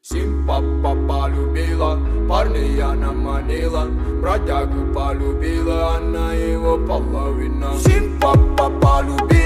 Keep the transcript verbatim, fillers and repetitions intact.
Сим-папа полюбила, парня она манила, бродягу полюбила, она его половина. Сим-папа полюбила.